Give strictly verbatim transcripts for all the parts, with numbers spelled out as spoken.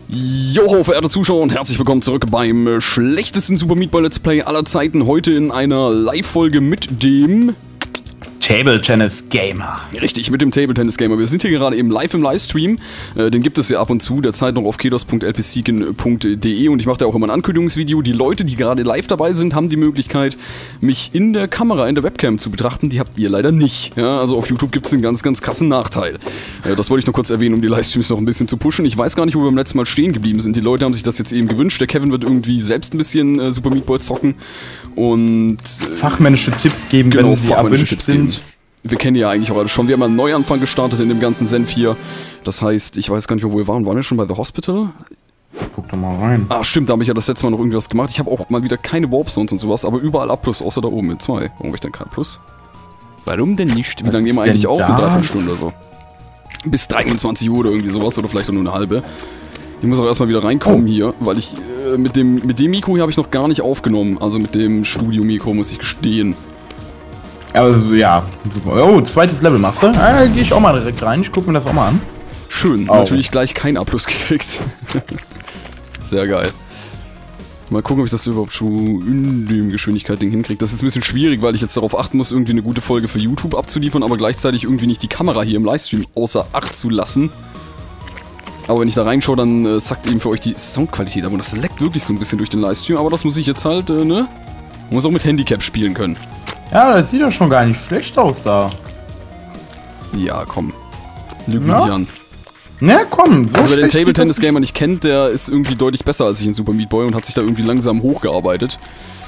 Joho, verehrte Zuschauer und herzlich willkommen zurück beim schlechtesten Super Meat Boy Let's Play aller Zeiten. Heute in einer Live-Folge mit dem... Table Tennis Gamer. Richtig, mit dem Table Tennis Gamer. Wir sind hier gerade eben live im Livestream. Äh, den gibt es ja ab und zu, derzeit noch auf kedos punkt l p seeken punkt de und ich mache da auch immer ein Ankündigungsvideo. Die Leute, die gerade live dabei sind, haben die Möglichkeit, mich in der Kamera, in der Webcam zu betrachten. Die habt ihr leider nicht. Ja, also auf YouTube gibt es einen ganz, ganz krassen Nachteil. Äh, das wollte ich noch kurz erwähnen, um die Livestreams noch ein bisschen zu pushen. Ich weiß gar nicht, wo wir beim letzten Mal stehen geblieben sind. Die Leute haben sich das jetzt eben gewünscht. Der Kevin wird irgendwie selbst ein bisschen äh, Super Meat Boy zocken und... Äh, fachmännische Tipps geben, genau, wenn sie erwünscht sind. Geben. Wir kennen ja eigentlich auch alles schon. Wir haben einen Neuanfang gestartet in dem ganzen Senf hier. Das heißt, ich weiß gar nicht mehr, wo wir waren. Waren wir schon bei The Hospital? Guck doch mal rein. Ah, stimmt, da habe ich ja das letzte Mal noch irgendwas gemacht. Ich habe auch mal wieder keine Warp-Zones und sowas, aber überall A plus, außer da oben mit zwei. Warum habe ich denn kein Plus? Warum denn nicht? Wie lange nehmen wir eigentlich auf? Eine Dreiviertelstunde oder so. Bis dreiundzwanzig Uhr oder irgendwie sowas oder vielleicht auch nur eine halbe. Ich muss auch erstmal wieder reinkommen oh. hier, weil ich äh, mit dem, mit dem Mikro hier habe ich noch gar nicht aufgenommen. Also mit dem Studio-Mikro, muss ich gestehen. Also ja, oh, zweites Level machst du? Ah, geh ich auch mal direkt rein, ich guck mir das auch mal an. Schön, oh. Natürlich gleich kein A plus gekriegt. Sehr geil. Mal gucken, ob ich das überhaupt schon in dem Geschwindigkeit-Ding hinkriege. Das ist ein bisschen schwierig, weil ich jetzt darauf achten muss, irgendwie eine gute Folge für YouTube abzuliefern, aber gleichzeitig irgendwie nicht die Kamera hier im Livestream außer Acht zu lassen. Aber wenn ich da reinschaue, dann äh, zackt eben für euch die Soundqualität. Aber das leckt wirklich so ein bisschen durch den Livestream, aber das muss ich jetzt halt, äh, ne? Man muss auch mit Handicap spielen können. Ja, das sieht doch schon gar nicht schlecht aus da. Ja, komm. Lüg mich nicht an. Na komm, so also wer den Table Tennis Gamer nicht kennt, der ist irgendwie deutlich besser als ich in Super Meat Boy und hat sich da irgendwie langsam hochgearbeitet.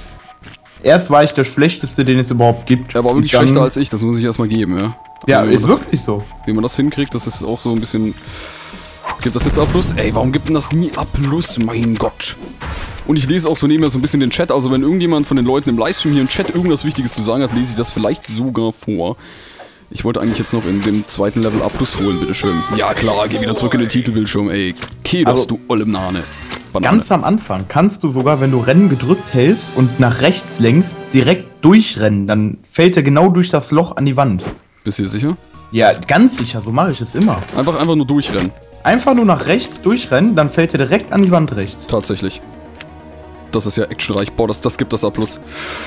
Erst war ich der Schlechteste, den es überhaupt gibt. Er war wirklich schlechter als ich, das muss ich erstmal geben, ja. Ja, ist wirklich so. Wie man das hinkriegt, das ist auch so ein bisschen... Gibt das jetzt A plus? Ey, warum gibt denn das nie A plus? Mein Gott. Und ich lese auch so nebenher so ein bisschen den Chat, also wenn irgendjemand von den Leuten im Livestream hier im Chat irgendwas Wichtiges zu sagen hat, lese ich das vielleicht sogar vor. Ich wollte eigentlich jetzt noch in dem zweiten Level A plus holen, bitteschön. Ja klar, geh wieder zurück in den Titelbildschirm, ey. Kedos, also, du olle Banane. Ganz am Anfang kannst du sogar, wenn du Rennen gedrückt hältst und nach rechts lenkst, direkt durchrennen. Dann fällt er genau durch das Loch an die Wand. Bist du dir sicher? Ja, ganz sicher, so mache ich es immer. Einfach, einfach nur durchrennen. Einfach nur nach rechts durchrennen, dann fällt er direkt an die Wand rechts. Tatsächlich. Das ist ja actionreich. Boah, das, das gibt das A plus.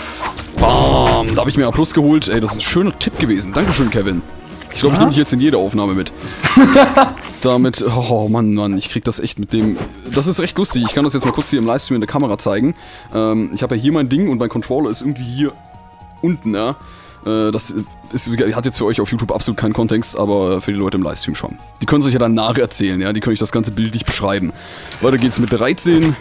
Bam! Da habe ich mir A plus geholt. Ey, das ist ein schöner Tipp gewesen. Dankeschön, Kevin. Ich glaube, ich nehme dich jetzt in jede Aufnahme mit. Damit, oh Mann, Mann, ich krieg das echt mit dem... Das ist recht lustig. Ich kann das jetzt mal kurz hier im Livestream in der Kamera zeigen. Ähm, ich habe ja hier mein Ding und mein Controller ist irgendwie hier unten, ja. Äh, das ist, hat jetzt für euch auf YouTube absolut keinen Kontext, aber für die Leute im Livestream schon. Die können sich ja dann nacherzählen, ja. Die können euch das ganze bildlich beschreiben. Weiter geht's mit dreizehn.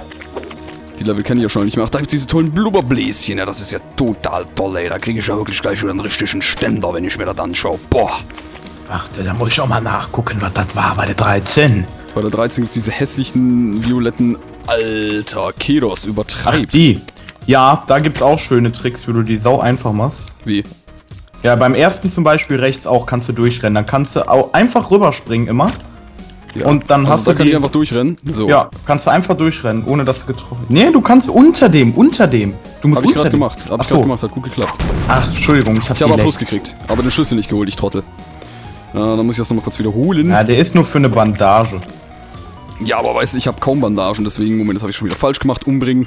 Die Level kenne ich ja schon nicht mehr. Ach, da gibt's diese tollen Blubberbläschen. Ja, das ist ja total toll, ey. Da kriege ich ja wirklich gleich wieder einen richtigen Ständer, wenn ich mir das anschaue. Boah. Warte, da muss ich auch mal nachgucken, was das war bei der dreizehn. Bei der dreizehn gibt's diese hässlichen, violetten... Alter, Kedos, übertreibt. Ach, die. Ja, da gibt's auch schöne Tricks, wie du die sau einfach machst. Wie? Ja, beim ersten zum Beispiel rechts auch kannst du durchrennen. Dann kannst du auch einfach rüberspringen immer. Ja. Und dann also hast da du kann die, ich einfach durchrennen. So. Ja, kannst du einfach durchrennen, ohne dass du getroffen. Nee, du kannst unter dem, unter dem. Du musst hab ich gerade gemacht. Hab ich so. gerade gemacht, hat gut geklappt. Ach, Entschuldigung, ich hab Ich habe aber Plus gekriegt, aber den Schlüssel nicht geholt, ich Trottel. Ja, dann muss ich das nochmal kurz wiederholen. Ja, der ist nur für eine Bandage. Ja, aber weißt du, ich habe kaum Bandagen, deswegen, Moment, das habe ich schon wieder falsch gemacht, umbringen.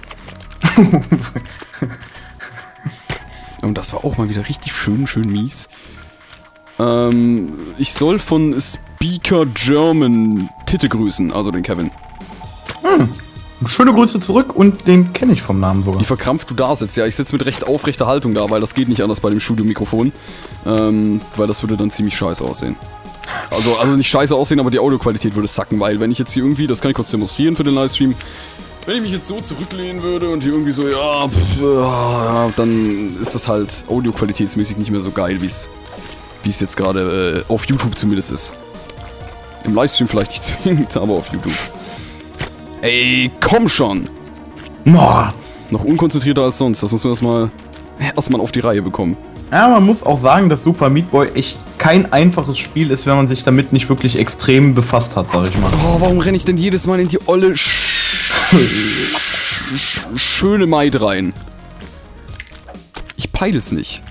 Und das war auch mal wieder richtig schön, schön mies. Ähm, ich soll von Speaker German Titte grüßen, also den Kevin. Hm. Schöne Grüße zurück und den kenne ich vom Namen sogar. Wie verkrampft du da sitzt. Ja, ich sitze mit recht aufrechter Haltung da, weil das geht nicht anders bei dem Studiomikrofon. Ähm, weil das würde dann ziemlich scheiße aussehen. Also, also nicht scheiße aussehen, aber die Audioqualität würde sacken, weil wenn ich jetzt hier irgendwie, das kann ich kurz demonstrieren für den Livestream, wenn ich mich jetzt so zurücklehnen würde und hier irgendwie so, ja, pff, ja, dann ist das halt audioqualitätsmäßig nicht mehr so geil, wie es wie es jetzt gerade äh, auf YouTube zumindest ist. Im Livestream vielleicht nicht zwingend, aber auf YouTube. Ey, komm schon! Boah. Noch unkonzentrierter als sonst, das muss man erstmal erstmal auf die Reihe bekommen. Ja, man muss auch sagen, dass Super Meat Boy echt kein einfaches Spiel ist, wenn man sich damit nicht wirklich extrem befasst hat, sag ich mal. Oh, warum renne ich denn jedes Mal in die olle sch sch schöne Maid rein? Ich peile es nicht.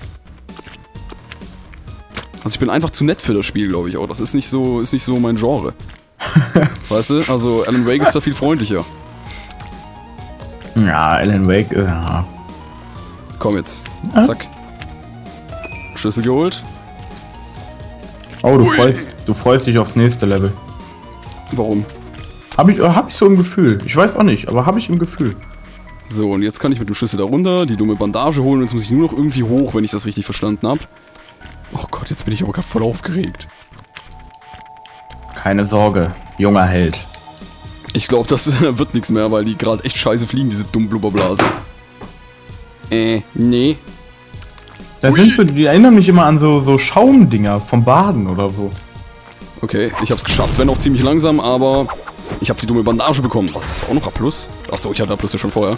Also ich bin einfach zu nett für das Spiel, glaube ich auch. Das ist nicht so, ist nicht so mein Genre. Weißt du? Also Alan Wake ist da viel freundlicher. Ja, Alan Wake, äh, ja. Komm jetzt. Zack. Schlüssel geholt. Oh, du freust, du freust dich aufs nächste Level. Warum? Hab ich, hab ich so im Gefühl. Ich weiß auch nicht, aber hab ich im Gefühl. So, und jetzt kann ich mit dem Schlüssel da runter, die dumme Bandage holen und jetzt muss ich nur noch irgendwie hoch, wenn ich das richtig verstanden habe. Oh Gott, jetzt bin ich aber gerade voll aufgeregt. Keine Sorge, junger Held. Ich glaube, das wird nichts mehr, weil die gerade echt scheiße fliegen, diese dummen Blubberblasen. Äh, nee. Da sind so, die erinnern mich immer an so, so Schaumdinger vom Baden oder so. Okay, ich hab's geschafft, wenn auch ziemlich langsam, aber ich habe die dumme Bandage bekommen. Oh, das war auch noch A plus? Achso, ich hatte A plus ja schon vorher.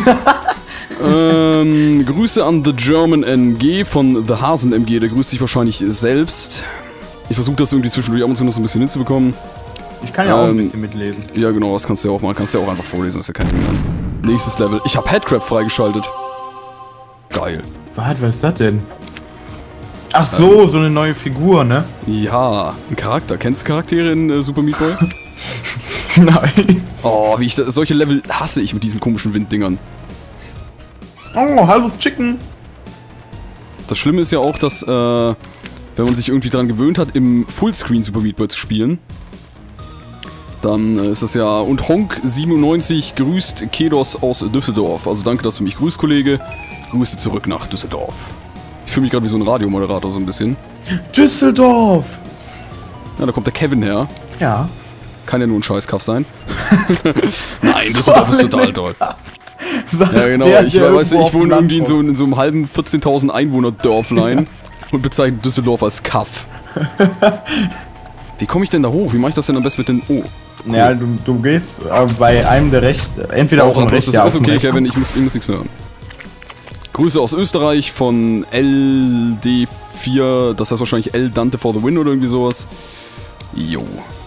ähm, Grüße an The German M G von The Hasen M G, der grüßt sich wahrscheinlich selbst. Ich versuche das irgendwie zwischendurch ab und zu noch so ein bisschen hinzubekommen. Ich kann ja ähm, auch ein bisschen mitlesen. Ja genau, das kannst du ja auch mal, kannst du ja auch einfach vorlesen, das ist ja kein Ding dann. Nächstes Level. Ich habe Headcrab freigeschaltet. Geil. Was, was ist das denn? Ach so, ähm, so eine neue Figur, ne? Ja, ein Charakter. Kennst du Charaktere in äh, Super Meat Boy? Nein. Oh, wie ich da, solche Level hasse ich mit diesen komischen Winddingern. Oh, halbes Chicken. Das Schlimme ist ja auch, dass, äh, wenn man sich irgendwie daran gewöhnt hat, im Fullscreen Super Meat Boy zu spielen, dann äh, ist das ja, und Honk siebenundneunzig grüßt Kedos aus Düsseldorf. Also danke, dass du mich grüßt, Kollege. Grüße zurück nach Düsseldorf. Ich fühle mich gerade wie so ein Radiomoderator so ein bisschen. Düsseldorf! Ja, da kommt der Kevin her. Ja. Kann ja nur ein Scheißkaff sein. Nein, Düsseldorf ist total toll. Ja, genau. Der, ich, der weiß, ich wohne irgendwie in so, kommt. in so einem halben vierzehntausend Einwohner-Dörflein und bezeichne Düsseldorf als Kaff. Wie komme ich denn da hoch? Wie mache ich das denn am besten mit den... Oh. Cool. Ja, du, du gehst äh, bei einem der Recht... Entweder auch auf dem Recht, Recht, das ja, ist auf dem okay, Recht. Kevin. Ich muss, ich muss nichts mehr hören. Grüße aus Österreich von L D vier, das heißt wahrscheinlich L Dante for the Win oder irgendwie sowas. Jo.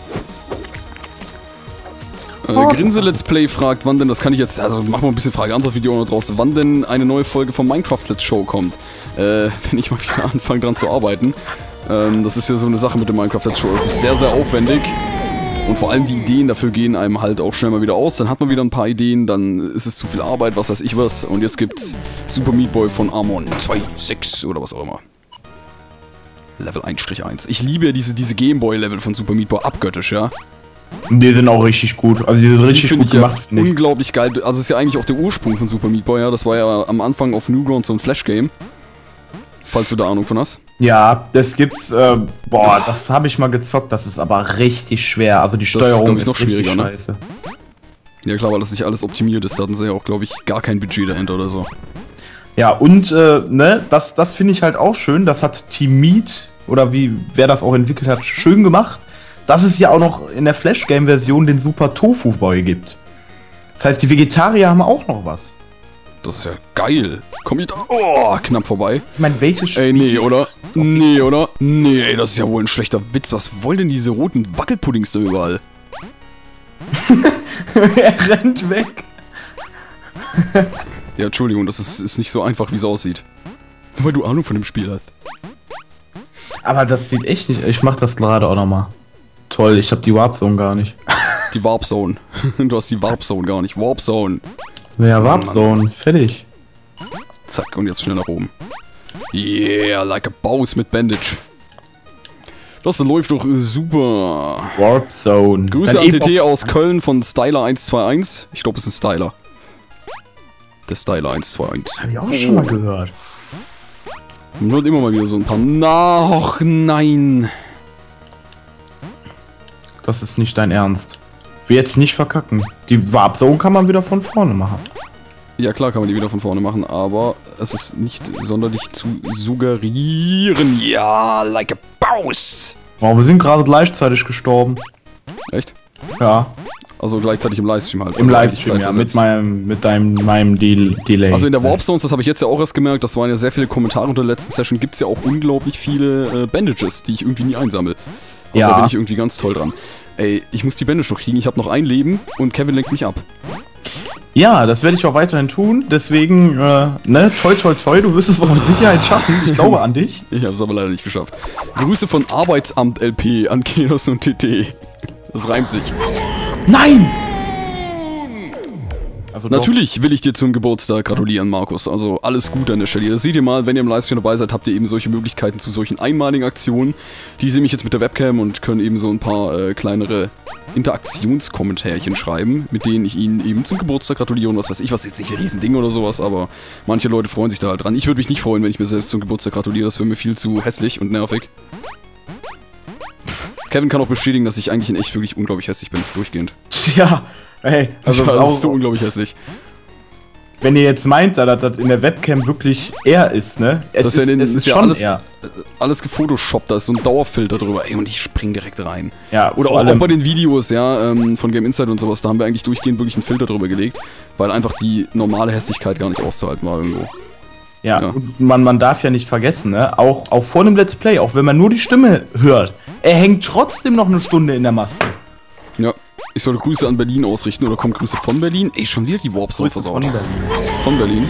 Äh, Grinse Let's Play fragt, wann denn, das kann ich jetzt, also machen wir ein bisschen Frage-Antwort-Video noch draus, wann denn eine neue Folge von Minecraft Let's Show kommt. Äh, wenn ich mal wieder anfange dran zu arbeiten. Ähm, das ist ja so eine Sache mit dem Minecraft Let's Show, das ist sehr, sehr aufwendig. Und vor allem die Ideen dafür gehen einem halt auch schnell mal wieder aus. Dann hat man wieder ein paar Ideen, dann ist es zu viel Arbeit, was weiß ich was. Und jetzt gibt's Super Meat Boy von Amon zwei Punkt sechs oder was auch immer. Level eins eins. Ich liebe ja diese, diese Gameboy-Level von Super Meat Boy abgöttisch, ja. Die sind auch richtig gut. Also die sind richtig die gut ich gemacht, ja finde ich. Unglaublich geil. Also es ist ja eigentlich auch der Ursprung von Super Meat Boy, ja. Das war ja am Anfang auf Newgrounds so ein Flash-Game. Falls du da Ahnung von hast. Ja, das gibt's, äh, boah, das habe ich mal gezockt, das ist aber richtig schwer. Also die Steuerung ist, ist noch schwieriger, richtig scheiße. Ne? Ja klar, weil das nicht alles optimiert ist, da hatten sie ja auch, glaube ich, gar kein Budget dahinter oder so. Ja, und, äh, ne, das, das finde ich halt auch schön, das hat Team Meat, oder wie, wer das auch entwickelt hat, schön gemacht, dass es ja auch noch in der Flash-Game-Version den Super Tofu-Boy gibt. Das heißt, die Vegetarier haben auch noch was. Das ist ja geil. Komm ich da? Oh, knapp vorbei. Ich meine, welches Spiel... Ey, nee, oder? Nee, oder? Nee, ey, das ist ja wohl ein schlechter Witz. Was wollen denn diese roten Wackelpuddings da überall? Er rennt weg. Ja, Entschuldigung, das ist, ist nicht so einfach, wie es aussieht. Weil du Ahnung von dem Spiel hast. Aber das sieht echt nicht... Ich mach das gerade auch nochmal. Toll, ich hab die Warp Zone gar nicht. Die Warp Zone. Du hast die Warp Zone gar nicht. Warp Zone. Ja, Warp Zone. Fertig. Zack, und jetzt schnell nach oben. Yeah, like a boss mit Bandage. Das läuft doch super. Warp Zone. Grüße an T T aus Köln von Styler eins zwei eins. Ich glaube, es ist ein Styler. Der Styler eins zwei eins. Hab ich auch schon mal gehört. Man hört immer mal wieder so ein paar... Na, och, nein. Das ist nicht dein Ernst. Wir jetzt nicht verkacken. Die Warp Zone kann man wieder von vorne machen. Ja klar kann man die wieder von vorne machen, aber es ist nicht sonderlich zu suggerieren. Ja, like a boss. Oh, wir sind gerade gleichzeitig gestorben. Echt? Ja. Also gleichzeitig im Livestream halt. Im also Livestream, ja, mit meinem, mit deinem, meinem Del Delay. Also in der Warp Zones, das habe ich jetzt ja auch erst gemerkt, das waren ja sehr viele Kommentare unter der letzten Session, gibt es ja auch unglaublich viele äh, Bandages, die ich irgendwie nie einsammle. Also ja. Da bin ich irgendwie ganz toll dran. Ey, ich muss die Bandage noch kriegen, ich habe noch ein Leben und Kevin lenkt mich ab. Ja, das werde ich auch weiterhin tun, deswegen, äh, ne, toi toi toi, du wirst es auch mit Sicherheit schaffen, ich glaube an dich. Ich habe es aber leider nicht geschafft. Grüße von Arbeitsamt L P an Kedos und T T. Das reimt sich. Nein! Also Natürlich will ich dir zum Geburtstag gratulieren, Markus. Also alles Gute an der Stelle. Das seht ihr mal, wenn ihr im Livestream dabei seid, habt ihr eben solche Möglichkeiten zu solchen einmaligen Aktionen. Die sehen mich jetzt mit der Webcam und können eben so ein paar äh, kleinere Interaktionskommentärchen schreiben, mit denen ich ihnen eben zum Geburtstag gratuliere und was weiß ich, was jetzt nicht ein Riesending oder sowas, aber manche Leute freuen sich da halt dran. Ich würde mich nicht freuen, wenn ich mir selbst zum Geburtstag gratuliere, das wäre mir viel zu hässlich und nervig. Kevin kann auch bestätigen, dass ich eigentlich in echt wirklich unglaublich hässlich bin, durchgehend. Ja, ey, also ja, das auch, ist so unglaublich hässlich. Wenn ihr jetzt meint, dass das in der Webcam wirklich er ist, ne? Es das ist, ist, ja, den, es ist, ist ja schon alles, er. alles gefotoshoppt, da ist so ein Dauerfilter drüber, ey, und ich spring direkt rein. Ja, oder auch, auch bei den Videos, ja, ähm, von Game Insight und sowas, da haben wir eigentlich durchgehend wirklich einen Filter drüber gelegt, weil einfach die normale Hässlichkeit gar nicht auszuhalten war irgendwo. Ja, Ja. und man, man darf ja nicht vergessen, ne? Auch, auch vor dem Let's Play, auch wenn man nur die Stimme hört, er hängt trotzdem noch eine Stunde in der Maske. Ja, ich sollte Grüße an Berlin ausrichten, oder kommen Grüße von Berlin? Ey, schon wieder die Warp-Zone versaut. Von Berlin. Von Berlin.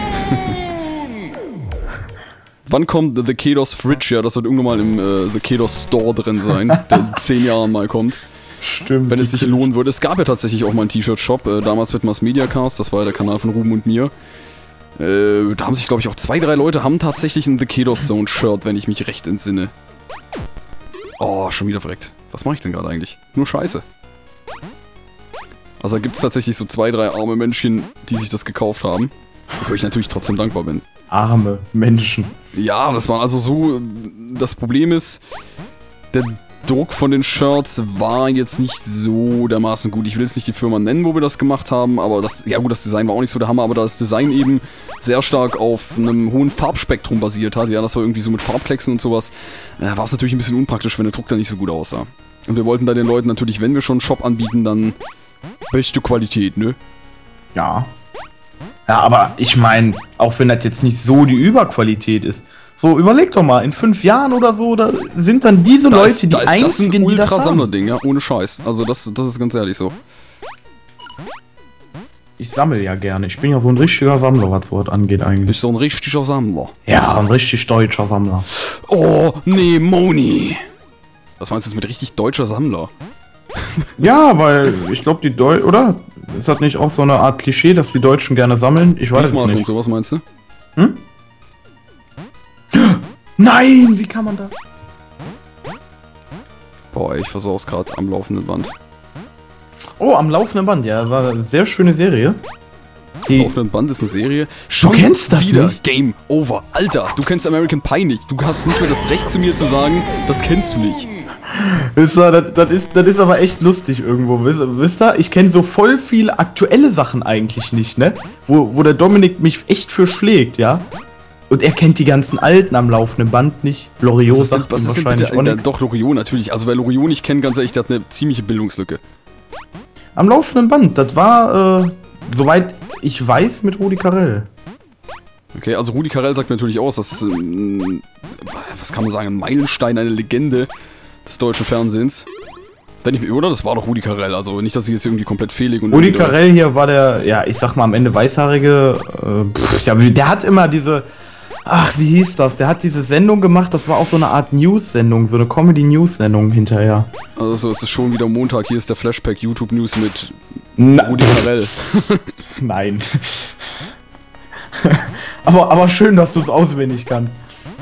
Wann kommt The Kedos Fridge? Ja, das wird irgendwann mal im äh, The Kedos Store drin sein, der in zehn Jahren mal kommt. Stimmt. Wenn es sich lohnen würde. Es gab ja tatsächlich auch mal einen T-Shirt-Shop, äh, damals mit Mass Media Cast, das war ja der Kanal von Ruben und mir. Äh, da haben sich, glaube ich, auch zwei, drei Leute haben tatsächlich ein The Kedos Zone Shirt, wenn ich mich recht entsinne. Oh, schon wieder verreckt. Was mache ich denn gerade eigentlich? Nur Scheiße. Also da gibt es tatsächlich so zwei, drei arme Menschen, die sich das gekauft haben. Wofür ich natürlich trotzdem dankbar bin. Arme Menschen. Ja, das war also so... Das Problem ist, der Druck von den Shirts war jetzt nicht so dermaßen gut. Ich will jetzt nicht die Firma nennen, wo wir das gemacht haben, aber das... Ja gut, das Design war auch nicht so der Hammer, aber da das Design eben sehr stark auf einem hohen Farbspektrum basiert hat, ja, das war irgendwie so mit Farbklecksen und sowas, äh, war es natürlich ein bisschen unpraktisch, wenn der Druck da nicht so gut aussah. Und wir wollten da den Leuten natürlich, wenn wir schon einen Shop anbieten, dann beste Qualität, ne? Ja. Ja, aber ich meine, auch wenn das jetzt nicht so die Überqualität ist, so überleg doch mal, in fünf Jahren oder so, da sind dann diese Da Leute, ist, die da ist einzigen, das ein die das haben. Ultra-Sammler-Ding, ja, ohne Scheiß. Also das, das ist ganz ehrlich so. Ich sammle ja gerne. Ich bin ja so ein richtiger Sammler, was sowas angeht eigentlich. Bist so ein richtiger Sammler. Ja, ein richtig deutscher Sammler. Oh, nee, Moni. Was meinst du jetzt mit richtig deutscher Sammler? Ja, weil ich glaube, die Deu oder? Ist das nicht auch so eine Art Klischee, dass die Deutschen gerne sammeln? Ich weiß es Briefmarken und nicht. sowas meinst du? Hm? Nein, wie kann man da? Boah, ey, ich versau's gerade am laufenden Band. Oh, am laufenden Band, ja, war eine sehr schöne Serie. Die Laufenden Band ist eine Serie. Schon du kennst das wieder nicht? Game Over. Alter, du kennst American Pie nicht. Du hast nicht mehr das Recht zu mir zu sagen, das kennst du nicht. Das, das, das, ist, das ist aber echt lustig irgendwo, wisst, wisst ihr? Ich kenne so voll viele aktuelle Sachen eigentlich nicht, ne? Wo, wo der Dominik mich echt für schlägt, ja? Und er kennt die ganzen alten am laufenden Band nicht. Loriot Was ist denn, sagt was ihm ist denn wahrscheinlich bitte? auch Äh, nix. doch, Loriot natürlich. Also wer Loriot nicht kennt, ganz ehrlich, der hat eine ziemliche Bildungslücke. Am laufenden Band, das war, äh, soweit ich weiß, mit Rudi Carrell. Okay, also Rudi Carrell sagt mir natürlich aus, das ist, ähm, was kann man sagen, ein Meilenstein, eine Legende des deutschen Fernsehens. Wenn ich mir, oder? Das war doch Rudi Carrell, also nicht, dass ich jetzt irgendwie komplett fehlig und... Rudi Carrell hier war der, ja, ich sag mal am Ende weißhaarige, äh, pff, ja, der hat immer diese, ach, wie hieß das? Der hat diese Sendung gemacht, das war auch so eine Art News-Sendung, so eine Comedy-News-Sendung hinterher. Also es ist schon wieder Montag, hier ist der Flashback YouTube News mit Na, Rudi Carrell. Nein. aber, aber schön, dass du es auswendig kannst.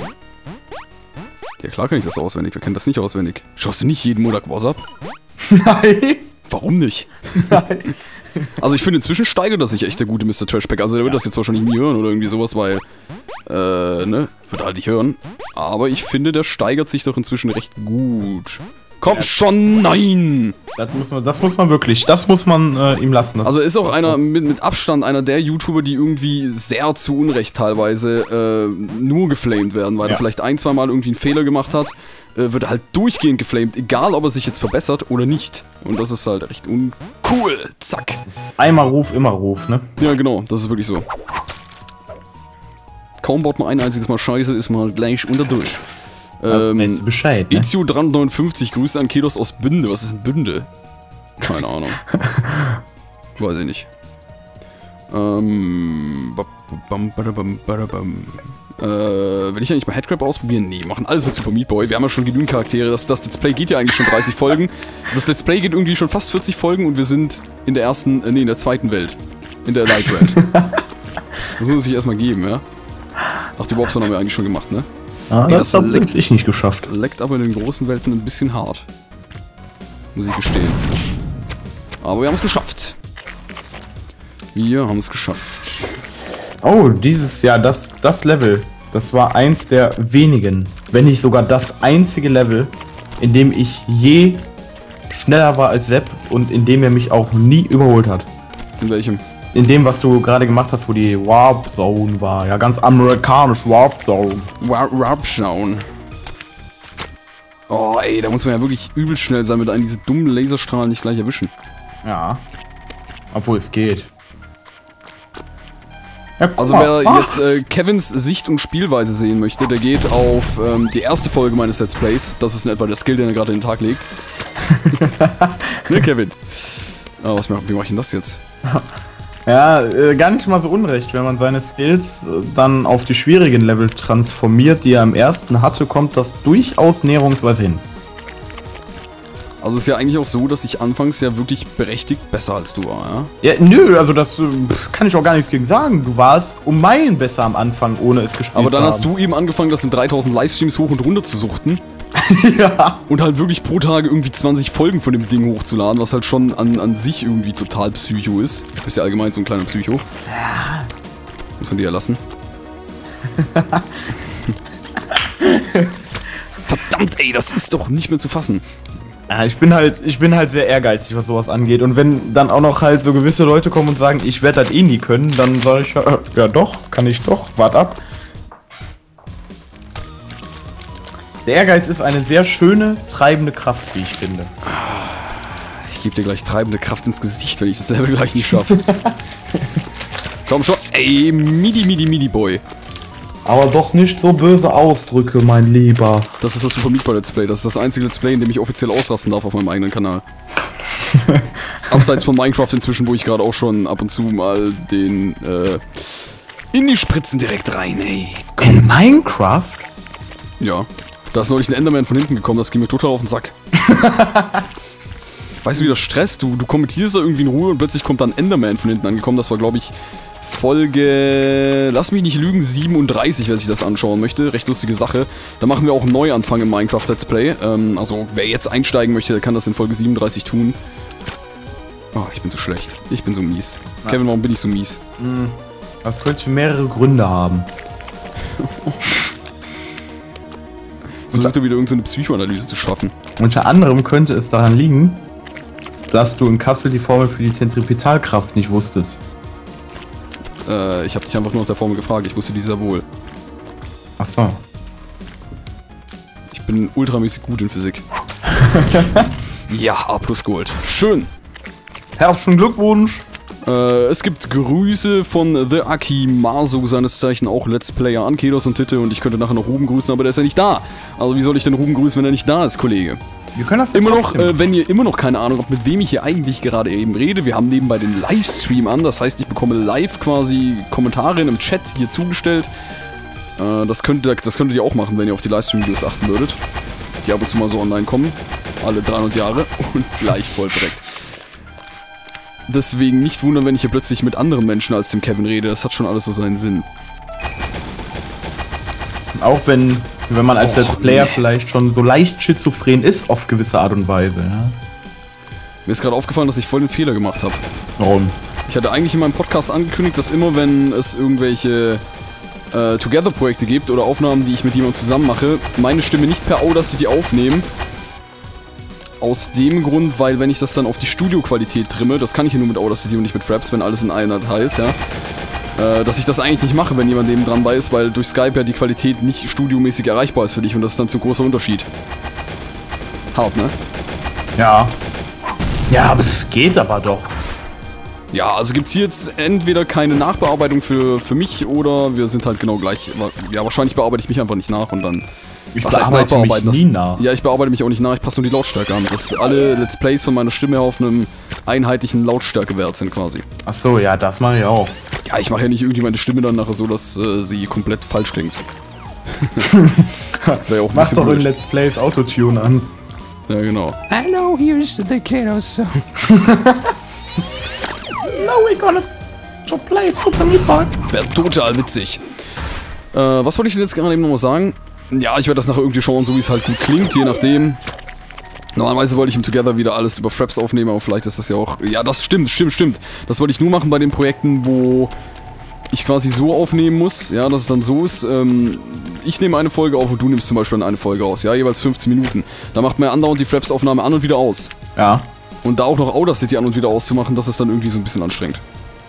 Ja klar kann ich das auswendig, wer kennt das nicht auswendig? Schaust du nicht jeden Monat WhatsApp? Nein. Warum nicht? Nein. Also ich finde, inzwischen steigert das sich echt der gute Mister Trashback. Also der wird das jetzt wahrscheinlich nie hören oder irgendwie sowas, weil, äh, ne, wird er halt nicht hören. Aber ich finde, der steigert sich doch inzwischen recht gut. Komm Ja. schon, nein! Das muss man, das muss man wirklich, das muss man äh, ihm lassen. Das Also ist auch einer mit, mit Abstand einer der YouTuber, die irgendwie sehr zu Unrecht teilweise äh, nur geflamed werden, weil Ja. er vielleicht ein, zwei Mal irgendwie einen Fehler gemacht hat, äh, wird er halt durchgehend geflamed, egal ob er sich jetzt verbessert oder nicht. Und das ist halt recht uncool. Zack. einmal Ruf, immer Ruf, ne? Ja, genau, das ist wirklich so. Kaum baut man ein einziges Mal Scheiße, ist man gleich unter durch. Ähm, Ähm, weißt du Bescheid, ne? Ezio dreihundertneunundfünfzig, Grüße an Kedos aus Bünde. Was ist ein Bünde? Keine Ahnung. Weiß ich nicht. Ähm. bam, bam, bam, bam. Äh, will ich eigentlich mal Headcrab ausprobieren? Nee, machen alles mit Super Meat Boy. Wir haben ja schon genügend Charaktere. Das, das Let's Play geht ja eigentlich schon dreißig Folgen. Das Let's Play geht irgendwie schon fast vierzig Folgen und wir sind in der ersten, äh, nee, in der zweiten Welt. In der Light Red. Das muss man sich erstmal geben, ja? Ach, die Warpzone haben wir eigentlich schon gemacht, ne? Ah, nee, das habe ich nicht geschafft. Leckt aber in den großen Welten ein bisschen hart. Muss ich gestehen. Aber wir haben es geschafft. Wir haben es geschafft. Oh, dieses, ja, das, das Level, das war eins der wenigen, wenn nicht sogar das einzige Level, in dem ich je schneller war als Sepp und in dem er mich auch nie überholt hat. In welchem? In dem, was du gerade gemacht hast, wo die Warp Zone war. Ja, ganz amerikanisch, Warp Zone. Warp, Warp Zone. Oh, ey, da muss man ja wirklich übel schnell sein, mit einem diese dummen Laserstrahlen nicht gleich erwischen. Ja. Obwohl es geht. Ja, also wer Ach. jetzt äh, Kevins Sicht und Spielweise sehen möchte, der geht auf ähm, die erste Folge meines Let's Plays. Das ist in etwa der Skill, den er gerade in den Tag legt. Ne, Kevin? Oh, was, wie mache ich denn das jetzt? Ja, äh, gar nicht mal so unrecht. Wenn man seine Skills äh, dann auf die schwierigen Level transformiert, die er im ersten hatte, kommt das durchaus näherungsweise hin. Also es ist ja eigentlich auch so, dass ich anfangs ja wirklich berechtigt besser als du war, ja? Ja, nö, also das äh, kann ich auch gar nichts gegen sagen. Du warst um Meilen besser am Anfang, ohne es gespielt zu haben. Aber dann hast du eben angefangen, das in dreitausend Livestreams hoch und runter zu suchten. Ja. Und halt wirklich pro Tag irgendwie zwanzig Folgen von dem Ding hochzuladen, was halt schon an, an sich irgendwie total Psycho ist. Du bist ja allgemein so ein kleiner Psycho. Ja. Muss man dir ja lassen. Verdammt, ey, das ist doch nicht mehr zu fassen. Ja, ich bin halt, ich bin halt sehr ehrgeizig, was sowas angeht. Und wenn dann auch noch halt so gewisse Leute kommen und sagen, ich werde das eh nie können, dann sage ich, ja, ja doch, kann ich doch, wart ab. Der Ehrgeiz ist eine sehr schöne, treibende Kraft, wie ich finde. Ich gebe dir gleich treibende Kraft ins Gesicht, wenn ich das Level gleich nicht schaffe. Komm schon, ey, Midi, Midi, Midi Boy. Aber doch nicht so böse Ausdrücke, mein Lieber. Das ist das Super Meat Boy Let's Play. Das ist das einzige Let's Play, in dem ich offiziell ausrasten darf auf meinem eigenen Kanal. Abseits von Minecraft inzwischen, wo ich gerade auch schon ab und zu mal den, äh, in die Spritzen direkt rein, ey. Komm. In Minecraft? Ja. Da ist neulich ein Enderman von hinten gekommen, das ging mir total auf den Sack. Weißt du, wie das stresst? Du, du kommentierst da irgendwie in Ruhe und plötzlich kommt dann ein Enderman von hinten angekommen. Das war, glaube ich, Folge, lass mich nicht lügen, siebenunddreißig, wer sich das anschauen möchte. Recht lustige Sache. Da machen wir auch einen Neuanfang im Minecraft Let's Play. Ähm, also, wer jetzt einsteigen möchte, der kann das in Folge siebenunddreißig tun. Oh, ich bin so schlecht. Ich bin so mies. Ja. Kevin, warum bin ich so mies? Das könnte mehrere Gründe haben. Versucht er wieder irgendeine Psychoanalyse zu schaffen. Unter anderem könnte es daran liegen, dass du in Kassel die Formel für die Zentripetalkraft nicht wusstest. Äh, ich habe dich einfach nur nach der Formel gefragt, ich wusste die sehr wohl. Ach so. Ich bin ultramäßig gut in Physik. Ja, A plus Gold. Schön. Herzlichen Glückwunsch. Äh, es gibt Grüße von The Aki Maso, seines Zeichen auch Let's Player an Kedos und Titte, und ich könnte nachher noch Ruben grüßen, aber der ist ja nicht da. Also wie soll ich denn Ruben grüßen, wenn er nicht da ist, Kollege? Wir können das immer noch, äh, wenn ihr immer noch keine Ahnung habt, mit wem ich hier eigentlich gerade eben rede, wir haben nebenbei den Livestream an, das heißt, ich bekomme live quasi Kommentare in einem Chat hier zugestellt. Äh, das, könnt, das könntet ihr auch machen, wenn ihr auf die Livestream-Videos achten würdet, die ab und zu mal so online kommen, alle dreihundert Jahre und gleich voll direkt. Deswegen nicht wundern, wenn ich hier plötzlich mit anderen Menschen als dem Kevin rede. Das hat schon alles so seinen Sinn. Auch wenn, wenn man als Let's Player nee. vielleicht schon so leicht schizophren ist, auf gewisse Art und Weise. Ja? Mir ist gerade aufgefallen, dass ich voll den Fehler gemacht habe. Warum? Ich hatte eigentlich in meinem Podcast angekündigt, dass immer, wenn es irgendwelche äh, Together-Projekte gibt oder Aufnahmen, die ich mit jemandem zusammen mache, meine Stimme nicht per Audacity aufnehmen. Aus dem Grund, weil wenn ich das dann auf die Studioqualität trimme, das kann ich ja nur mit Audacity und nicht mit Fraps, wenn alles in einer Datei ist, ja, äh, dass ich das eigentlich nicht mache, wenn jemand neben dran bei ist, weil durch Skype ja die Qualität nicht studiomäßig erreichbar ist für dich und das ist dann zu großer Unterschied. Hart, ne? Ja. Ja, aber es geht aber doch. Ja, also gibt's hier jetzt entweder keine Nachbearbeitung für, für mich oder wir sind halt genau gleich. Ja, wahrscheinlich bearbeite ich mich einfach nicht nach und dann... Ich was heißt nachbearbeiten? Mich nie nach. Ja, ich bearbeite mich auch nicht nach, ich passe nur die Lautstärke an. Dass alle Let's Plays von meiner Stimme auf einem einheitlichen Lautstärkewert sind quasi. Ach so, ja, das mache ich auch. Ja, ich mache ja nicht irgendwie meine Stimme dann nachher so, dass äh, sie komplett falsch klingt. Ja auch Mach doch blöd. In Let's Plays Autotune an. Ja, genau. Hello, here's the Kedos song. No, we're gonna to play Super Meat Boy. Wäre total witzig. Äh, was wollte ich denn jetzt gerade eben nochmal sagen? Ja, ich werde das nachher irgendwie schauen, so wie es halt gut klingt, je nachdem. Normalerweise wollte ich im Together wieder alles über Fraps aufnehmen, aber vielleicht ist das ja auch... Ja, das stimmt, stimmt, stimmt. Das wollte ich nur machen bei den Projekten, wo ich quasi so aufnehmen muss, ja, dass es dann so ist, ähm, ich nehme eine Folge auf und du nimmst zum Beispiel eine Folge aus, ja, jeweils fünfzehn Minuten. Da macht man andauernd die Fraps-Aufnahme an und wieder aus. Ja. Und da auch noch Audacity an und wieder auszumachen, das ist dann irgendwie so ein bisschen anstrengend.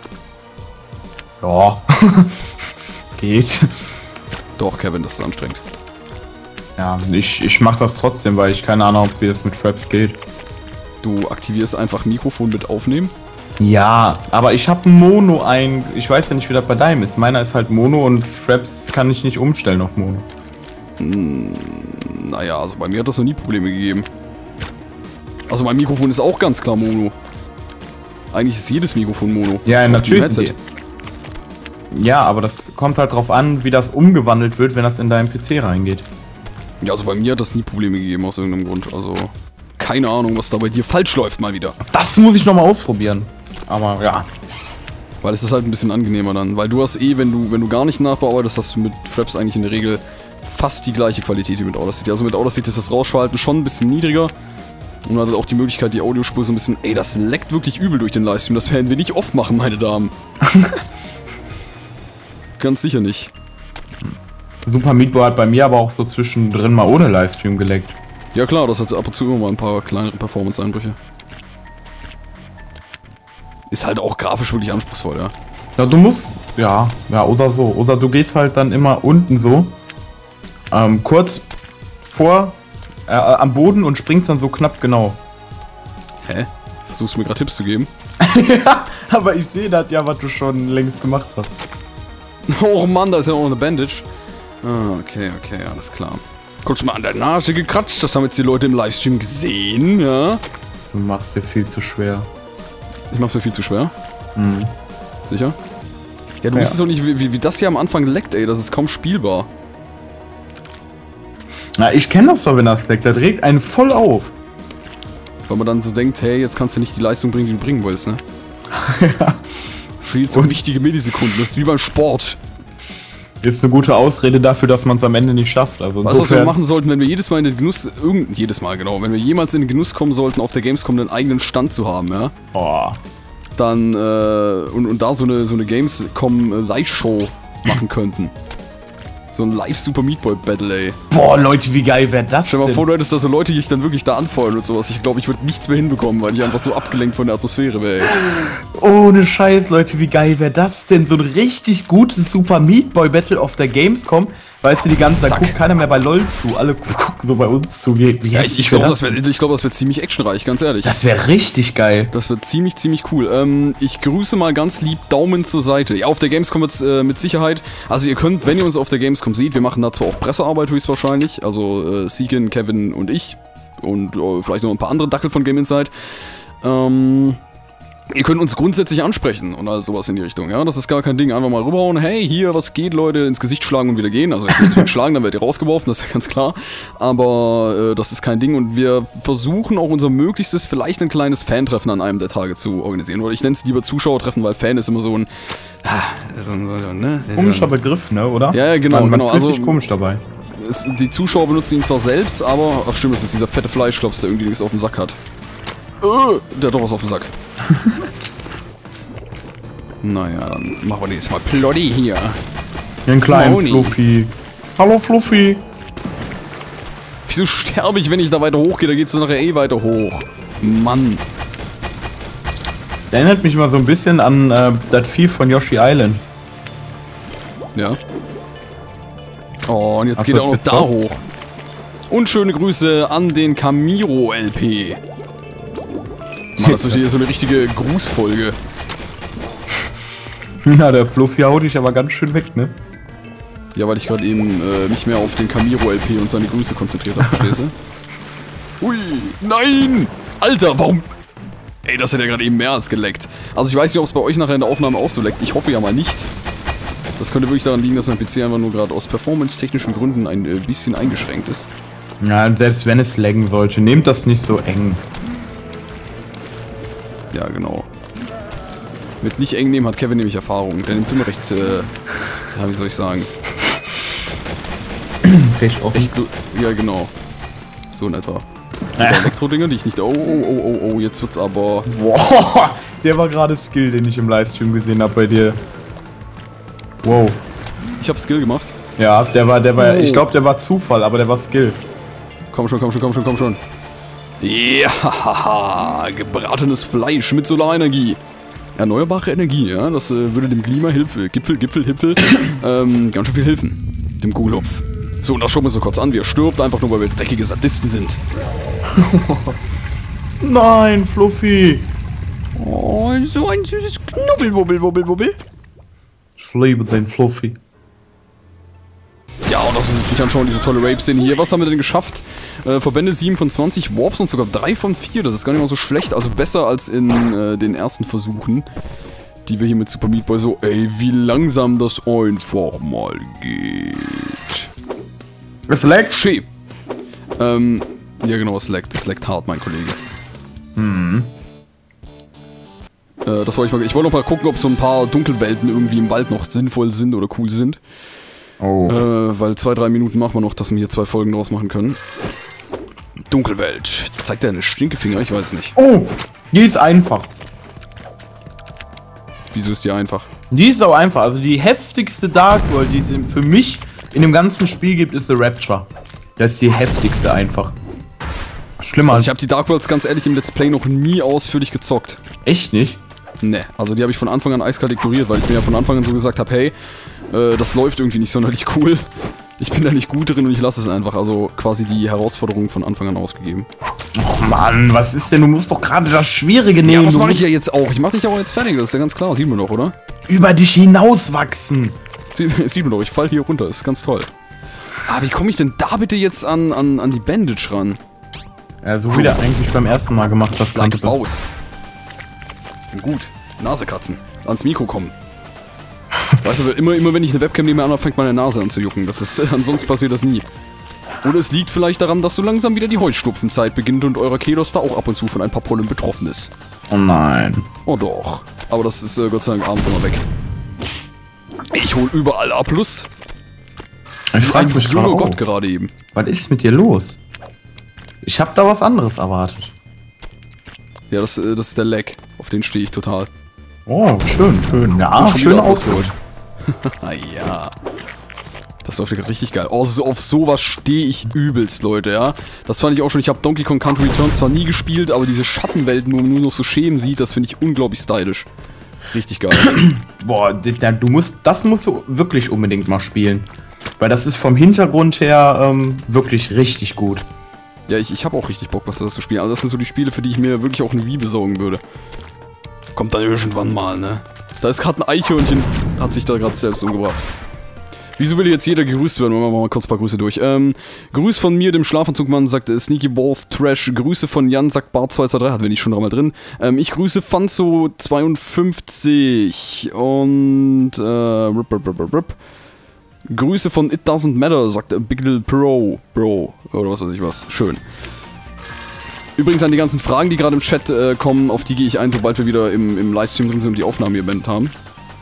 Ja. Geht. Doch, Kevin, das ist anstrengend. Ja, ich, ich mach das trotzdem, weil ich keine Ahnung habe, wie das mit Fraps geht. Du aktivierst einfach Mikrofon mit aufnehmen? Ja, aber ich habe Mono ein... Ich weiß ja nicht, wie das bei deinem ist. Meiner ist halt Mono und Fraps kann ich nicht umstellen auf Mono. Hm, naja, also bei mir hat das noch nie Probleme gegeben. Also mein Mikrofon ist auch ganz klar Mono. Eigentlich ist jedes Mikrofon Mono. Ja, natürlich. Die, ja, aber das kommt halt drauf an, wie das umgewandelt wird, wenn das in deinen P C reingeht. Ja, also bei mir hat das nie Probleme gegeben aus irgendeinem Grund. Also keine Ahnung, was da bei dir falsch läuft mal wieder. Das muss ich nochmal ausprobieren. Aber ja. Weil es ist halt ein bisschen angenehmer dann. Weil du hast eh, wenn du, wenn du gar nicht nachbearbeitest, hast du mit Fraps eigentlich in der Regel fast die gleiche Qualität wie mit Audacity. Also mit Audacity ist das Rausschalten schon ein bisschen niedriger. Und man hat auch die Möglichkeit, die Audiospur so ein bisschen... Ey, das leckt wirklich übel durch den Livestream. Das werden wir nicht oft machen, meine Damen. Ganz sicher nicht. Super Meat Boy hat bei mir aber auch so zwischendrin mal ohne Livestream geleckt. Ja klar, das hat ab und zu immer mal ein paar kleinere Performance-Einbrüche. Ist halt auch grafisch wirklich anspruchsvoll, ja. Ja, du musst... Ja, ja, oder so. Oder du gehst halt dann immer unten so. Ähm, kurz vor... Äh, am Boden und springst dann so knapp genau. Hä? Versuchst du mir gerade Tipps zu geben? Ja, aber ich sehe das ja, was du schon längst gemacht hast. Oh Mann, da ist ja auch eine Bandage. Ah, okay, okay, alles klar. Kurz mal an der Nase gekratzt, das haben jetzt die Leute im Livestream gesehen, ja? Du machst dir viel zu schwer. Ich mach's mir viel zu schwer? Mhm. Sicher? Ja, du ja. wusstest doch nicht, wie, wie das hier am Anfang leckt, ey, das ist kaum spielbar. Na, ich kenne das doch, wenn das leckt, das regt einen voll auf. Weil man dann so denkt, hey, jetzt kannst du nicht die Leistung bringen, die du bringen wolltest, ne? Ja. Viel zu wichtige Millisekunden, das ist wie beim Sport. Ist eine gute Ausrede dafür, dass man es am Ende nicht schafft. Also weißt du, was wir machen sollten, wenn wir jedes Mal in den Genuss, irgend, jedes Mal genau, wenn wir jemals in den Genuss kommen sollten, auf der Gamescom einen eigenen Stand zu haben, ja? Oh. Dann, äh, und, und da so eine, so eine Gamescom Live-Show machen könnten. So ein Live-Super Meat Boy Battle, ey. Boah, Leute, wie geil wäre das Stell dir mal denn? vor, du hättest da so Leute, die dich dann wirklich da anfeuern und sowas. Ich glaube, ich würde nichts mehr hinbekommen, weil ich einfach so abgelenkt von der Atmosphäre wäre, ey. Ohne Scheiß, Leute, wie geil wäre das denn? So ein richtig gutes Super Meat Boy Battle auf der Gamescom. Weißt du, die ganze Zeit guckt keiner mehr bei LOL zu. Alle gucken so bei uns zu. Wie, wie ja, ich, ich glaube, das wäre glaub, das wär ziemlich actionreich, ganz ehrlich. Das wäre richtig geil. Das wird ziemlich, ziemlich cool. Ähm, ich grüße mal ganz lieb Daumen zur Seite. Ja, auf der Gamescom wird's äh, mit Sicherheit. Also ihr könnt, wenn ihr uns auf der Gamescom seht, wir machen da zwar auch Pressearbeit höchstwahrscheinlich. Also äh, Seekin, Kevin und ich. Und äh, vielleicht noch ein paar andere Dackel von Game Insight. Ähm... Ihr könnt uns grundsätzlich ansprechen und all sowas in die Richtung, ja, das ist gar kein Ding, einfach mal rüberhauen, hey, hier, was geht, Leute, ins Gesicht schlagen und wieder gehen, also jetzt ist es schlagen, dann werdet ihr rausgeworfen, das ist ja ganz klar, aber äh, das ist kein Ding und wir versuchen auch unser Möglichstes, vielleicht ein kleines Fan-Treffen an einem der Tage zu organisieren, oder ich nenne es lieber Zuschauertreffen, weil Fan ist immer so ein, ah, so ein, so, ne? Komischer Begriff, ne, oder? Ja, ja, genau, man, man genau, fühlt sich also, komisch dabei. Es, die Zuschauer benutzen ihn zwar selbst, aber, ach stimmt, das ist dieser fette Fleischklops, der irgendwie nichts auf dem Sack hat. Äh, der hat doch was auf dem Sack. Naja, dann machen wir den jetzt mal Ploddy hier. Den kleinen Moni. Fluffy. Hallo Fluffy. Wieso sterbe ich, wenn ich da weiter hochgehe? Da geht's doch nachher eh weiter hoch. Mann. Der erinnert mich mal so ein bisschen an äh, das Vieh von Yoshi Island. Ja. Oh, und jetzt Hast geht er auch noch gezockt? da hoch. Und schöne Grüße an den Camiro L P. Mann, das ist hier so eine richtige Grußfolge. Na, der Fluffy haut dich aber ganz schön weg, ne? Ja, weil ich gerade eben äh, nicht mehr auf den Camiro L P und seine Grüße konzentriert habe, verstehst du? Ui, nein! Alter, warum... Ey, das hat ja gerade eben mehr als geleckt. Also ich weiß nicht, ob es bei euch nachher in der Aufnahme auch so leckt. Ich hoffe ja mal nicht. Das könnte wirklich daran liegen, dass mein P C einfach nur gerade aus performance-technischen Gründen ein äh, bisschen eingeschränkt ist. Ja, und selbst wenn es laggen sollte, nehmt das nicht so eng. Ja, genau. Mit nicht eng nehmen hat Kevin nämlich Erfahrung. Der nimmt es immer recht, äh, ja, wie soll ich sagen? Recht offen. Echt, ja, genau. So in etwa. So äh. Elektro-Dinger, die ich nicht... Oh, oh, oh, oh, oh, jetzt wird's aber... Boah, der war gerade Skill, den ich im Livestream gesehen habe bei dir. Wow. Ich habe Skill gemacht. Ja, der war, der war, oh. ich glaube, der war Zufall, aber der war Skill. Komm schon, komm schon, komm schon, komm schon. Ja, haha, gebratenes Fleisch mit Solarenergie. Erneuerbare Energie, ja, das äh, würde dem Klimahilfe, Gipfel, Gipfel, Hipfel, ähm, ganz schön viel helfen. Dem Gugelhupf. So, und das schauen wir so kurz an, wie er stirbt, einfach nur, weil wir dreckige Sadisten sind. Nein, Fluffy. Oh, so ein süßes Knubbel, wubbel, wubbel, wubbel. Ich liebe den Fluffy. Ja, und das muss uns nicht anschauen, diese tolle Rape-Szene hier. Was haben wir denn geschafft? Äh, Verbände sieben von zwanzig, Warps und sogar drei von vier. Das ist gar nicht mal so schlecht. Also besser als in äh, den ersten Versuchen, die wir hier mit Super Meat Boy so... Ey, wie langsam das einfach mal geht. Es laggt? Schee. Ähm, ja genau, es laggt. Es laggt hart, mein Kollege. Hm. Äh, das wollte ich mal... Ich wollte noch mal gucken, ob so ein paar Dunkelwelten irgendwie im Wald noch sinnvoll sind oder cool sind. Oh. Äh, weil zwei, drei Minuten machen wir noch, dass wir hier zwei Folgen draus machen können. Dunkelwelt. Zeigt er eine Stinkefinger? Ich weiß nicht. Oh, die ist einfach. Wieso ist die einfach? Die ist auch einfach. Also die heftigste Dark World, die es für mich in dem ganzen Spiel gibt, ist The Rapture. Das ist die heftigste einfach. Schlimmer. Also ich habe die Dark Worlds ganz ehrlich im Let's Play noch nie ausführlich gezockt. Echt nicht? Ne, also die habe ich von Anfang an eiskalt ignoriert, weil ich mir ja von Anfang an so gesagt habe, hey, äh, das läuft irgendwie nicht sonderlich cool. Ich bin da nicht gut drin und ich lasse es einfach. Also quasi die Herausforderung von Anfang an ausgegeben. Och Mann, was ist denn? Du musst doch gerade das Schwierige nehmen. Ja, das du mache ich ja jetzt auch. Ich mache dich auch jetzt fertig, das ist ja ganz klar. Sieht man doch, oder? Über dich hinauswachsen. Sie, sieht man doch, ich fall hier runter, das ist ganz toll. Ah, wie komme ich denn da bitte jetzt an, an, an die Bandage ran? Ja, so wie du eigentlich beim ersten Mal gemacht hast. Like a Baus. Ich bin gut. Nase kratzen. Ans Mikro kommen. Weißt du, immer, immer wenn ich eine Webcam nehme an, fängt meine Nase an zu jucken. Das ist, ansonsten passiert das nie. Oder es liegt vielleicht daran, dass so langsam wieder die Heuschnupfenzeit beginnt und eurer Kedos da auch ab und zu von ein paar Pollen betroffen ist. Oh nein. Oh doch. Aber das ist äh, Gott sei Dank abends immer weg. Ich hol überall A plus. Ich frage mich gerade. Oh gerade Gott, gerade eben. Was ist mit dir los? Ich hab da was anderes erwartet. Ja, das, äh, das ist der Lag. Auf den stehe ich total. Oh, schön, schön. Ja, schön ausgeholt. Ja. Das läuft gerade richtig geil. Oh, so, auf sowas stehe ich übelst, Leute, ja. Das fand ich auch schon. Ich habe Donkey Kong Country Returns zwar nie gespielt, aber diese Schattenwelten, wo man nur noch so Schemen sieht, das finde ich unglaublich stylisch. Richtig geil. Boah, du musst, das musst du wirklich unbedingt mal spielen. Weil das ist vom Hintergrund her ähm, wirklich richtig gut. Ja, ich, ich habe auch richtig Bock, was das zu spielen. Also das sind so die Spiele, für die ich mir wirklich auch eine Wii besorgen würde. Kommt dann irgendwann mal, ne? Da ist gerade ein Eichhörnchen, hat sich da gerade selbst umgebracht. Wieso will jetzt jeder gegrüßt werden? Machen wir mal kurz ein paar Grüße durch. Ähm, Grüß von mir, dem Schlafanzugmann, sagt äh, Sneaky Wolf Trash. Grüße von Jan, sagt Bart zwei zwei drei, hatten wir nicht schon dreimal drin. Ähm, ich grüße Fanzo zweiundfünfzig und äh, rip, rip, rip, rip. Grüße von It Doesn't Matter, sagt äh, Big Little Pro, Bro, oder was weiß ich was. Schön. Übrigens an die ganzen Fragen, die gerade im Chat äh, kommen, auf die gehe ich ein, sobald wir wieder im, im Livestream drin sind und die Aufnahme hier beendet haben.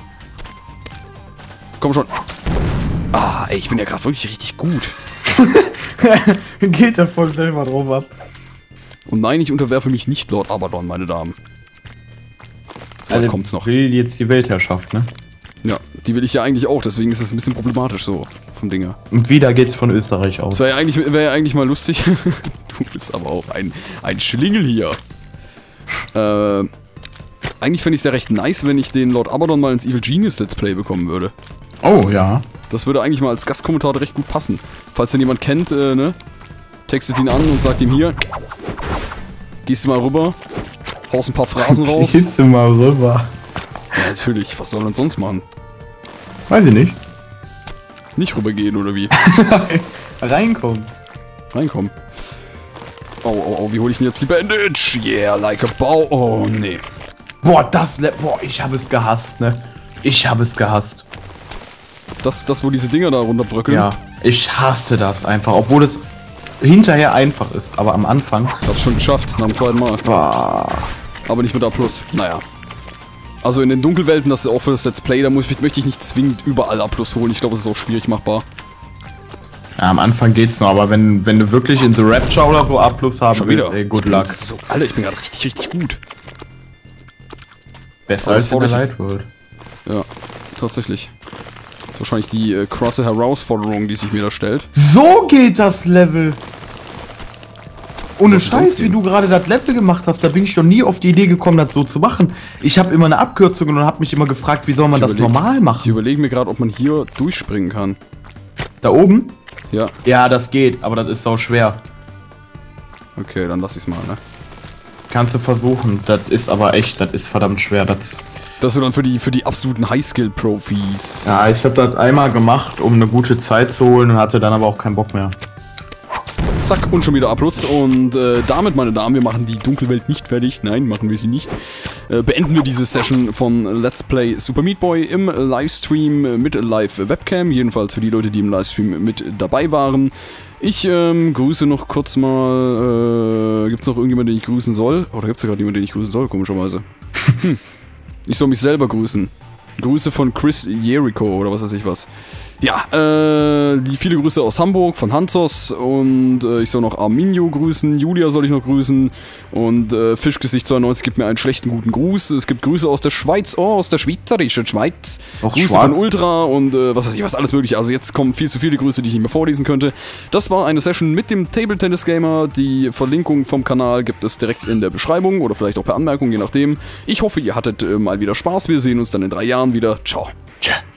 Komm schon. Ah, ey, ich bin ja gerade wirklich richtig gut. Geht da voll selber drauf ab. Und nein, ich unterwerfe mich nicht Lord Abaddon, meine Damen. So weit also kommt's noch. Will jetzt die Weltherrschaft, ne? Ja, die will ich ja eigentlich auch, deswegen ist es ein bisschen problematisch so vom Dinger. Und wieder geht's von Österreich aus. Das wäre ja eigentlich, wär ja eigentlich mal lustig. Du bist aber auch ein, ein Schlingel hier. Äh, eigentlich fände ich es ja recht nice, wenn ich den Lord Abaddon mal ins Evil Genius Let's Play bekommen würde. Oh, ja. Das würde eigentlich mal als Gastkommentator recht gut passen. Falls den jemand kennt, äh, ne? Textet ihn an und sagt ihm hier. Gehst du mal rüber, haust ein paar Phrasen raus. Gehst du mal rüber. Ja, natürlich. Was soll man sonst machen? Weiß ich nicht. Nicht rübergehen, oder wie? Reinkommen. Reinkommen. Oh, oh, oh, wie hole ich denn jetzt die Bandage? Yeah, like a bow. Oh, nee. Boah, das... Boah, ich habe es gehasst, ne? Ich habe es gehasst. Das, das, wo diese Dinger da runterbröckeln? Ja, ich hasse das einfach, obwohl es hinterher einfach ist, aber am Anfang... Ich hab's schon geschafft, nach dem zweiten Mal. Boah. Aber nicht mit A plus. Naja. Also in den Dunkelwelten, das ist auch für das Let's Play, da muss ich, möchte ich nicht zwingend überall A plus holen. Ich glaube, das ist auch schwierig machbar. Ja, am Anfang geht's noch, aber wenn, wenn du wirklich in The Rapture oder so A plus haben schon willst, wieder. ey, good ich luck. Bin, so, Alter, ich bin gerade richtig, richtig gut. Besser als in der Light World. Ja, tatsächlich. Das ist wahrscheinlich die äh, krasse Herausforderung, die sich mir da stellt. So geht das Level! Ohne Scheiß, wie du gerade das Level gemacht hast, da bin ich doch nie auf die Idee gekommen, das so zu machen. Ich habe immer eine Abkürzung und habe mich immer gefragt, wie soll man ich das überleg, normal machen? Ich überlege mir gerade, ob man hier durchspringen kann. Da oben? Ja. Ja, das geht, aber das ist sau schwer. Okay, dann lass ich's mal, ne? Kannst du versuchen, das ist aber echt, das ist verdammt schwer. Das, das ist dann für die, für die absoluten Highskill-Profis. Ja, ich habe das einmal gemacht, um eine gute Zeit zu holen und hatte dann aber auch keinen Bock mehr. Zack, und schon wieder A plus. Und äh, damit, meine Damen, wir machen die Dunkelwelt nicht fertig. Nein, machen wir sie nicht. Äh, beenden wir diese Session von Let's Play Super Meat Boy im Livestream mit Live-Webcam. Jedenfalls für die Leute, die im Livestream mit dabei waren. Ich ähm, grüße noch kurz mal... Äh, gibt es noch irgendjemanden, den ich grüßen soll? Oder gibt es da gerade jemanden, den ich grüßen soll, komischerweise? Hm. Ich soll mich selber grüßen. Grüße von Chris Jericho oder was weiß ich was. Ja, äh, die viele Grüße aus Hamburg von Hansos und äh, ich soll noch Arminio grüßen, Julia soll ich noch grüßen und äh, Fischgesicht zweiundneunzig gibt mir einen schlechten guten Gruß. Es gibt Grüße aus der Schweiz, oh, aus der schweizerischen Schweiz. Auch Grüße schwarz. von Ultra und äh, was weiß ich, was alles mögliche. Also jetzt kommen viel zu viele Grüße, die ich nicht mehr vorlesen könnte. Das war eine Session mit dem Table Tennis Gamer. Die Verlinkung vom Kanal gibt es direkt in der Beschreibung oder vielleicht auch per Anmerkung, je nachdem. Ich hoffe, ihr hattet äh, mal wieder Spaß. Wir sehen uns dann in drei Jahren wieder. Ciao. Tschö.